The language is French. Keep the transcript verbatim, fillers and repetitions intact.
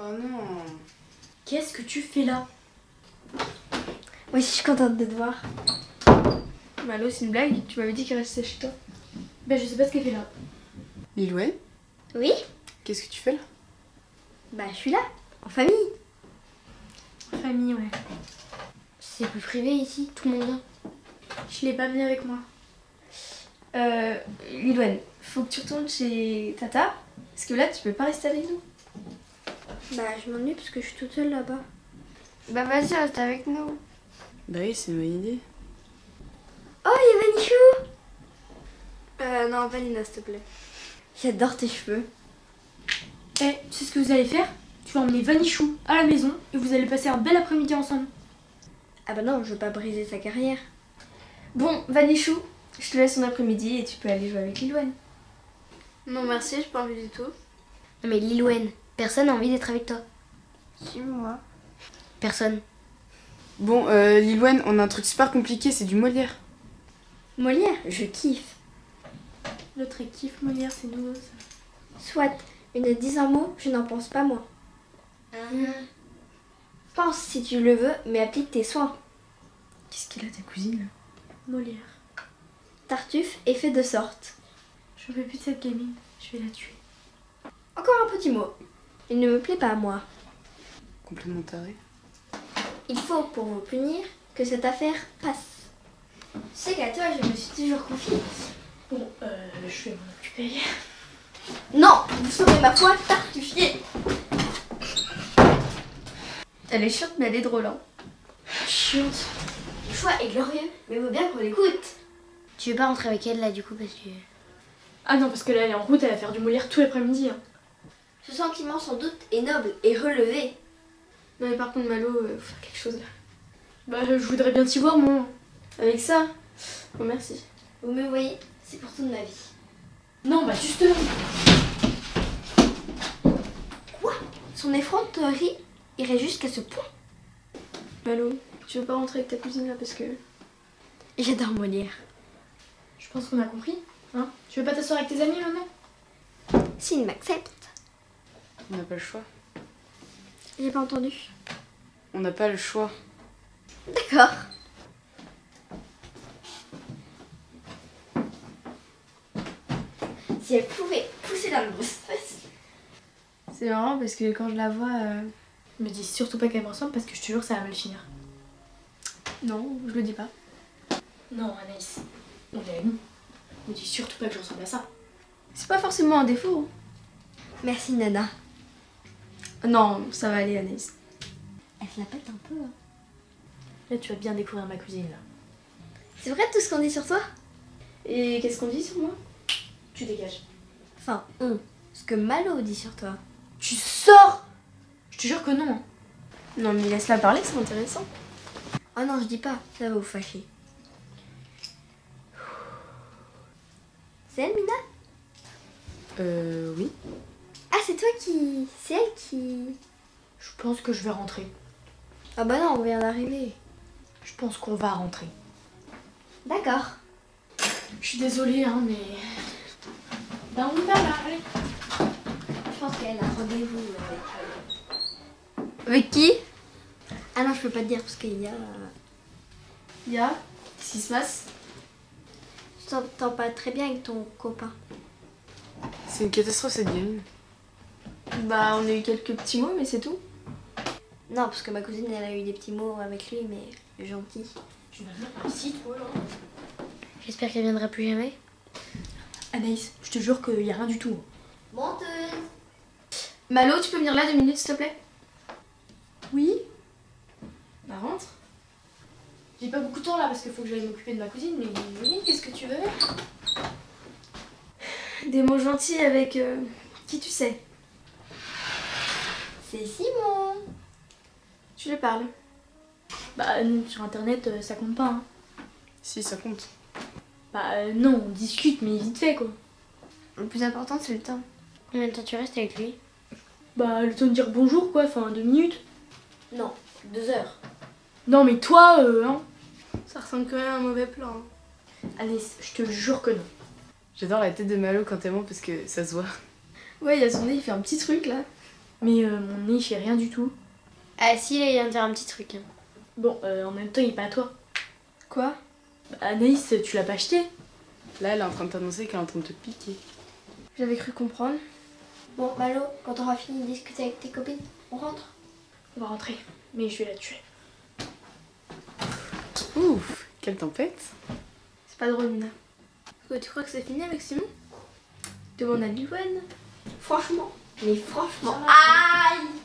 Oh non. Qu'est-ce que tu fais là? Moi aussi je suis contente de te voir. Malo, c'est une blague? Tu m'avais dit qu'elle restait chez toi. Ben je sais pas ce qu'elle fait là. Lilwen, Oui? qu'est-ce que tu fais là? Bah je suis là, en famille. En famille, ouais. C'est plus privé ici, tout le monde vient. Je l'ai pas mis avec moi. Euh, Lilwen, faut que tu retournes chez Tata, parce que là tu peux pas rester avec nous. Bah je m'ennuie parce que je suis toute seule là-bas. Bah vas-y, reste avec nous. Bah oui, c'est une bonne idée. Oh, il y a Vanichou! Euh, non, Vanina, s'il te plaît. J'adore tes cheveux. Eh, tu sais ce que vous allez faire? Tu vas emmener Vanichou à la maison et vous allez passer un bel après-midi ensemble. Ah bah non, je veux pas briser sa carrière. Bon, Vanichou, je te laisse ton après-midi et tu peux aller jouer avec Lilwen. Non, merci, j'ai pas envie du tout. Non mais Lilwen, personne n'a envie d'être avec toi. Si, moi. Personne. Bon, euh, Lilwen, on a un truc super compliqué, c'est du Molière. Molière, je kiffe. L'autre kiffe Molière, c'est nouveau ça. Soit, une dix un mot, je n'en pense pas moi. Pense si tu le veux, mais applique tes soins. Qu'est-ce qu'elle a ta cousine? Molière. Tartuffe est fait de sorte. Je veux plus de cette gamine, je vais la tuer. Encore un petit mot. Il ne me plaît pas à moi. Complètement taré. Il faut, pour vous punir, que cette affaire passe. Tu sais qu'à toi, je me suis toujours confiée. Bon, euh, je vais m'en occuper. Non, vous serez ma foi tartuffier. Elle est chiante, mais elle est drôle, hein. Chiante. Le choix est glorieux, mais vaut bien qu'on l'écoute. Tu veux pas rentrer avec elle là du coup parce que... Ah non, parce que là, elle est en route, elle va faire du Molière tout l'après-midi. Hein. Ce sentiment sans doute est noble et relevé. Non mais par contre, Malo, euh, faut faire quelque chose là. Bah, je voudrais bien t'y voir, moi. Avec ça. Bon, merci. Vous me voyez, c'est pour toute ma vie. Non, bah justement. Quoi? Son effronterie irait jusqu'à ce point. Malo, tu veux pas rentrer avec ta cousine là parce que... J'adore Molière. Je pense qu'on a compris. Hein? Tu veux pas t'asseoir avec tes amis maintenant? S'il m'accepte. On n'a pas le choix. J'ai pas entendu. On n'a pas le choix. D'accord. Si elle pouvait pousser la mousse. C'est marrant parce que quand je la vois, euh... me dis surtout pas qu'elle me ressemble parce que je te jure ça va mal finir. Non, je le dis pas. Non, Anaïs, on est amis. Me dis surtout pas que je ressemble à ça. C'est pas forcément un défaut. Merci Nana. Non, ça va aller Anaïs. Elle se la pète un peu. Hein. Là tu vas bien découvrir ma cousine là. C'est vrai tout ce qu'on dit sur toi? Et qu'est-ce qu'on dit sur moi? Tu dégages. Enfin, on. Ce que Malo dit sur toi. Tu sors! Je te jure que non. Hein. Non mais laisse-la parler, c'est intéressant. Oh non, je dis pas, ça va vous fâcher. C'est elle, Mina? Euh, oui. Ah, c'est toi qui... C'est elle qui... Je pense que je vais rentrer. Ah bah non, on vient d'arriver. Je pense qu'on va rentrer. D'accord. Je suis désolée, hein, mais... Ben on y va là, allez. Je pense qu'elle a rendez-vous avec... euh, Avec qui? Ah non, je peux pas te dire parce qu'il y a... Ya, qu'est-ce qui se passe? Je t'entends pas très bien avec ton copain. C'est une catastrophe cette gamine. Bah on a eu quelques petits mots mais c'est tout. Non, parce que ma cousine, elle a eu des petits mots avec lui, mais gentil. Tu vas venir par ici toi là? J'espère qu'elle viendra plus jamais. Anaïs, je te jure qu'il y a rien du tout. Menteuse. Malo, tu peux venir là deux minutes s'il te plaît? Oui. Bah rentre. J'ai pas beaucoup de temps là parce qu'il faut que j'aille m'occuper de ma cousine, mais oui, qu'est-ce que tu veux? Des mots gentils avec euh, qui tu sais? C'est Simon. Tu lui parles? Bah non, sur internet euh, ça compte pas. Hein. Si, ça compte. Bah euh, non, on discute mais vite fait quoi. Le plus important, c'est le temps. Combien de temps tu restes avec lui? Bah le temps de dire bonjour quoi, enfin deux minutes. Non, deux heures. Non mais toi, euh, hein. Ça ressemble quand même à un mauvais plan. Hein. Anaïs, je te jure que non. J'adore la tête de Malo quand elle ment parce que ça se voit. Ouais, il y a son nez, il fait un petit truc là. Mais euh, mon nez il fait rien du tout. Ah si, là il vient de dire un petit truc. Hein. Bon, euh, en même temps il est pas à toi. Quoi? Bah, Anaïs, tu l'as pas acheté? Là, elle est en train de t'annoncer qu'elle est en train de te piquer. J'avais cru comprendre. Bon, Malo, quand on aura fini de discuter avec tes copines, on rentre? On va rentrer, mais je vais la tuer. Ouf, quelle tempête. C'est pas drôle, Mina. Quoi, tu crois que c'est fini avec Simon? Demande à Liwen. Franchement, mais franchement, aïe!